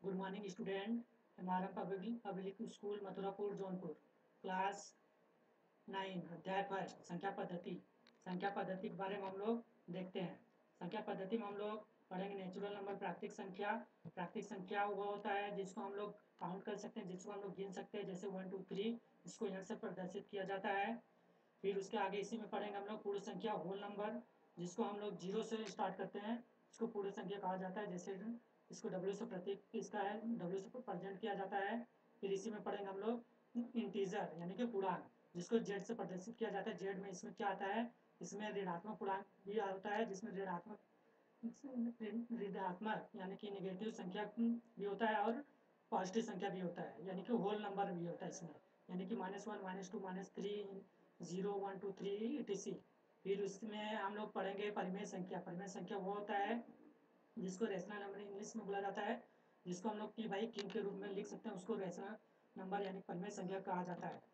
Good morning student. हमारा public school Mathurapur Jaunpur class 9 अध्याय first संख्या पद्धति के बारे में हम लोग देखते हैं। संख्या पद्धति में हम लोग पढ़ेंगे नेचुरल नंबर, प्राकृतिक संख्या। प्राकृतिक संख्या वो होता है जिसको हम लोग काउंट कर सकते हैं, जिसको हम लोग गिन सकते हैं, जैसे 1 2 3, इसको यहाँ से प्रदर्शित किया जाता है। फिर उसके आगे इसी में पढ़ेंगे हम लोग पूर्ण संख्या, होल नंबर, जिसको हम लोग जीरो से स्टार्ट करते हैं, इसको पूर्ण संख्या कहा जाता है। जैसे इसको डब्ल्यू से प्रतीक इसका है, डब्ल्यू से प्रेजेंट किया जाता है। फिर इसी में पढ़ेंगे हम लोग इंटीजर यानी कि पूर्णांक, जिसको जेड से प्रदर्शित किया जाता है। जेड में इसमें क्या आता है, इसमें ऋणात्मक पूर्णांक भी आता है, जिसमें ऋणात्मक यानी कि नेगेटिव संख्या भी होता है और पॉजिटिव संख्या भी होता है, यानी कि होल नंबर भी होता है इसमें, यानी कि -1 -2 -3 0 1 2 3 etc। फिर उसमें हम लोग पढ़ेंगे परिमेय संख्या। परिमेय संख्या वो होता है जिसको रेशनल नंबर इंग्लिश में बोला जाता है, जिसको हम लोग पी बाई क्यू के रूप में लिख सकते हैं, उसको रेशनल नंबर यानी परिमेय संख्या कहा जाता है।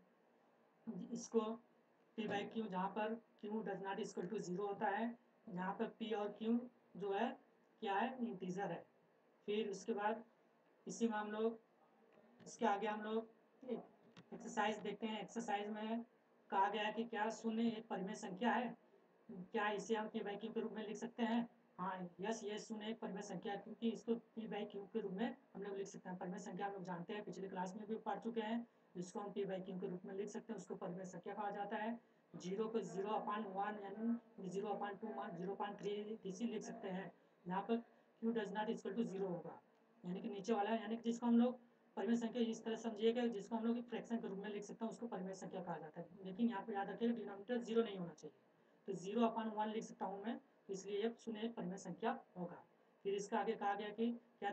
इसको पी बाई क्यू, जहाँ पर Q does not equal to 0 होता है, जहाँ पर पी और क्यू जो है क्या है, इंटीजर है। फिर उसके बाद इसी में हम लोग इसके आगे हम लोग एक्सरसाइज देखते हैं। एक्सरसाइज में कहा गया है कि क्या शून्य एक परिमेय संख्या है, क्या इसे हम पी बाई क्यू के रूप में लिख सकते हैं। हाँ, यस, ये शून्य एक परिमेय संख्या है, क्योंकि इसको पी बाई क्यू के रूप में हम लोग लिख सकते हैं। परिमेय संख्या हम लोग जानते हैं, पिछले क्लास में भी पढ़ चुके हैं। जिसको हम पी बाई क्यू के रूप में लिख सकते हैं, उसको परिमेय संख्या कहा जाता है। जीरो को 0/1 यानी 0/2 0.3 इसी लिख सकते हैं, जहाँ पर Q does not equal to 0 होगा, यानी कि नीचे वाला, यानी कि जिसको हम लोग परिमेय संख्या इस तरह समझिएगा, जिसको हम लोग एक फ्रैक्शन के रूप में लिख सकते हैं, उसको परिमेय संख्या कहा जाता है। लेकिन यहाँ पर याद रखिएगा डिनोमिनेटर 0 नहीं होना चाहिए, तो 0/1 लिख सकता हूँ मैं, तो इसलिए ये शून्य एक परिमेय संख्या होगा। फिर इसका आगे कहा गया कि क्या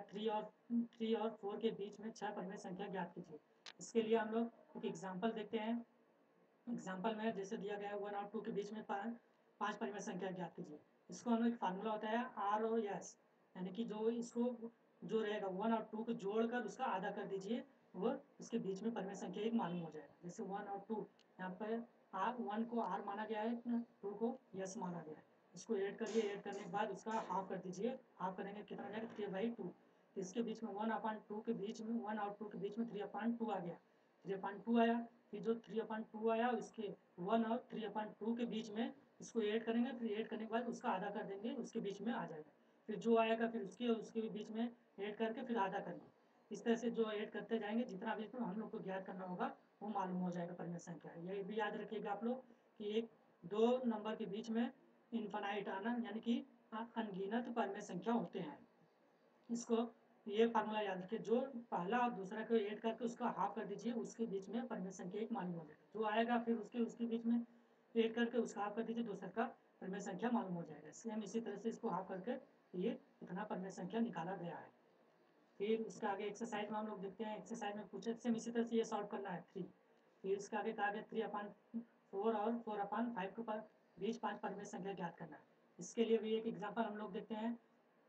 3 और 4 के बीच में 6 परिमेय संख्या ज्ञात कीजिए। इसके लिए हम लोग एक एग्जाम्पल देखते हैं। एग्जाम्पल में जैसे दिया गया है 1 और 2 के बीच में 5 परिमेय संख्या ज्ञात कीजिए। इसको हम लोग एक फार्मूला होता है आर और एस, यानी कि जो इसको जो रहेगा 1 और 2 को जोड़कर उसका आधा कर दीजिए, वो इसके बीच में परिमेय संख्या एक मालूम हो जाएगा। जैसे 1 और 2, यहाँ पर आर 1 को आर माना गया है, 2 को एस माना गया है। इसको ऐड करिए, ऐड करने के बाद उसका हाफ कर दीजिए, हाफ करेंगे कितना हो जाएगा 3/2। तो इसके बीच में 1/2 के बीच में 1 और 2 के बीच में 3/2 आ गया, 3/2 आया। फिर जो 3/2 आया उसके 1 और 3/2 के बीच में इसको ऐड करेंगे, फिर ऐड करने के बाद उसका आधा कर देंगे, उसके बीच में आ जाएगा। फिर जो आएगा फिर उसके बीच में ऐड करके फिर आधा करेंगे। इस तरह से जो ऐड करते जाएंगे, जितना भी हम लोग को ज्ञात करना होगा वो मालूम हो जाएगा परिमेय संख्या। ये भी याद रखिएगा आप लोग कि एक दो नंबर के बीच में इनफाइनाइट आना यानी कि अनगिनत परिमेय संख्या होते हैं। इसको ये फार्मूला याद रखिए, जो पहला और दूसरा को ऐड करके उसका हाफ कर दीजिए, उसके बीच में परिमेय संख्या एक मालूम हो जाएगा। जो आएगा फिर उसके बीच में ऐड करके उसका हाफ कर दीजिए, दूसरे का परिमेय संख्या मालूम हो जाएगा। सेम इसी तरह से इसको हाफ करके ये इतना परिमेय संख्या निकाला गया है। फिर उसके आगे एक्सरसाइज में हम लोग देखते हैं। एक्सरसाइज में पूछे सेम इसी तरह से ये सॉल्व करना है 3। फिर इसके आगे कहा गया 3/4 और 4/5 के बीच 5 परिमेय संख्या ज्ञात करना है। इसके लिए भी एक एग्जाम्पल हम लोग देखते हैं।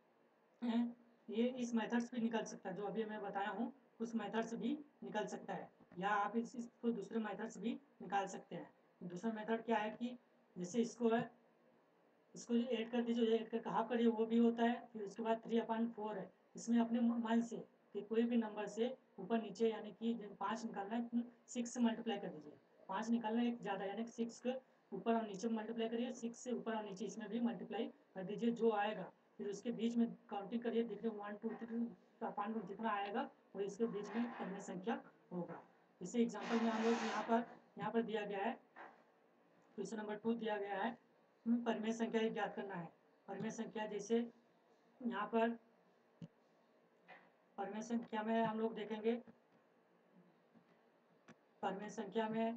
ये इस मेथड से भी निकल सकता है, जो अभी मैं बताया हूँ उस मेथड से भी निकल सकता है, या आप इसको दूसरे मेथड से भी निकाल सकते हैं। दूसरा मेथड क्या है कि जैसे इसको है, इसको ऐड कर दीजिए, ऐड करके हाफ करिए, वो भी होता है। फिर उसके बाद 3/4 है, इसमें अपने मन से कि कोई भी नंबर से ऊपर नीचे यानी कि 5 निकालना है, 6 से मल्टीप्लाई कर दीजिए। 5 निकालना है एक ज़्यादा, यानी कि 6 के ऊपर और नीचे मल्टीप्लाई करिए, 6 से ऊपर और नीचे इसमें भी मल्टीप्लाई कर दीजिए, जो आएगा फिर उसके बीच में काउंटिंग करिए, देखिए 1 2 3 का 5 जितना आएगा वो इसके बीच में परिमेय संख्या होगा। इसे एग्जाम्पल में हम लोग यहाँ पर दिया गया है, क्वेश्चन नंबर 2 दिया गया है, परिमेय संख्या ज्ञात करना है। परिमेय संख्या जैसे यहाँ पर परिमेय संख्या में हम लोग देखेंगे, परिमेय संख्या में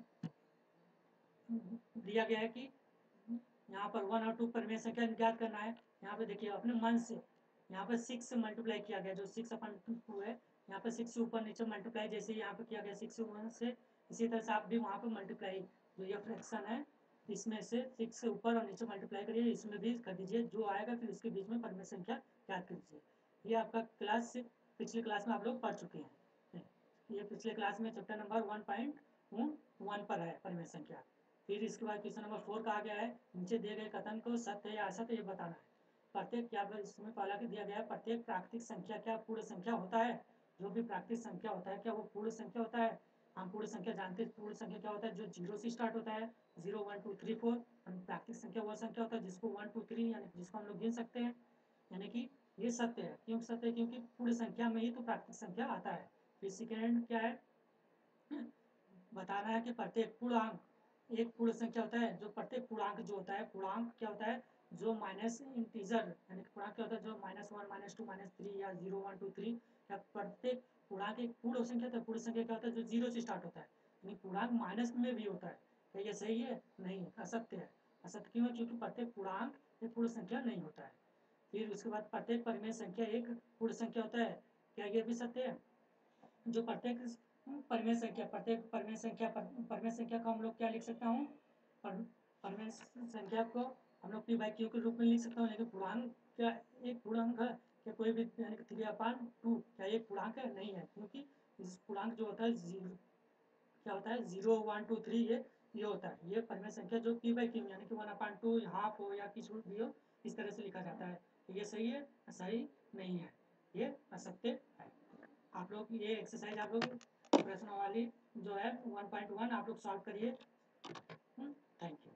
दिया गया है कि यहाँ पर 1 और 2 परिमेय संख्या ज्ञात करना है। यहाँ पे देखिए अपने मन से यहाँ पर 6 से मल्टीप्लाई किया गया, जो 6/2 है, यहाँ पर 6 से ऊपर नीचे मल्टीप्लाई जैसे यहाँ पे किया गया 6 से 1 से, इसी तरह से आप भी वहाँ पर मल्टीप्लाई, जो ये फ्रैक्शन है इसमें से 6 से ऊपर और नीचे मल्टीप्लाई करिए, इसमें भी कर दीजिए, जो आएगा फिर उसके बीच में परिमेय संख्या ज्ञात कर दीजिए। ये आपका पिछले क्लास में आप लोग पढ़ चुके हैं। ये पिछले क्लास में चैप्टर नंबर 1.1 पर है परिमेय संख्या। फिर इसके बाद क्वेश्चन नंबर 4 कहा गया है, नीचे दिए गए कथन को सत्य या असत्य ये बताना है। प्रत्येक क्या इसमें पहला दिया गया है, प्रत्येक प्राकृतिक संख्या क्या पूर्ण संख्या होता है? जो भी प्राकृतिक संख्या होता है क्या वो पूर्ण संख्या होता है? हम पूर्ण संख्या जानते हैं, पूर्ण संख्या क्या होता है? जो 0 से स्टार्ट होता है, 0 1 2 3 4। हम प्राकृतिक संख्या वह संख्या होता है जिसको 1 2 3 यानी जिसको हम लोग गिन सकते हैं। यानी कि ये सत्य है। क्यों सत्य है? क्योंकि पूर्ण संख्या में ही तो प्राकृतिक संख्या आता है। फिर सेकेंड क्या है, बताना है कि प्रत्येक पूर्णांक एक पूर्ण संख्या होता है। जो प्रत्येक पूर्णांक जो होता है, पूर्णांक क्या होता है? जो माइनस इंटीजर यानी पूर्णांक क्या होता है? जो -1 -2 -3 या 0 1 2 3 या प्रत्येक पूर्णांक एक पूर्ण संख्या होता है। पूर्ण संख्या क्या होता है? जो 0 से स्टार्ट होता है। यानी पूर्णांक माइनस में भी होता है। क्या ये सही है? नहीं, असत्य है। असत्य क्यों है? क्योंकि प्रत्येक पूर्णांक एक पूर्ण संख्या नहीं होता है। फिर उसके बाद प्रत्येक परिमेय संख्या एक पूर्ण संख्या होता है। क्या ये भी सत्य है? जो प्रत्येक परिमेय संख्या परिमेय संख्या को हम लोग क्या लिख सकता हूँ? परिमेय संख्या को हम लोग पी बाई क्यू के रूप में लिख सकता हूँ। लेकिन पूर्णांक क्या एक पूर्णांक है? क्या कोई भी यानी कि 3/2 क्या एक पूर्णांक है? नहीं है। क्योंकि इस पूर्णांक जो होता है जीरो क्या होता है? 0 1 2 3 ये होता है। ये परिमेय संख्या जो पी बाई क्यू यानी कि 1/2 हाफ हो या किसी भी हो, इस तरह से लिखा जाता है। तो ये सही है? सही नहीं है, ये असत्य है। आप लोग ये एक्सरसाइज आप लोग प्रश्न वाली जो है 1.1 आप लोग सॉल्व करिए। Thank you.